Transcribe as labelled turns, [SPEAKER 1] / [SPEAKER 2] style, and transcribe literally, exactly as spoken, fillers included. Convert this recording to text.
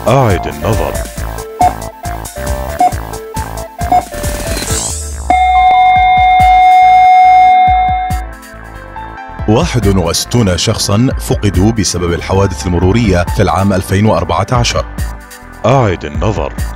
[SPEAKER 1] أعد النظر. واحد وستون شخصا فقدوا بسبب الحوادث المرورية في العام ألفين وأربعة عشر. أعد النظر.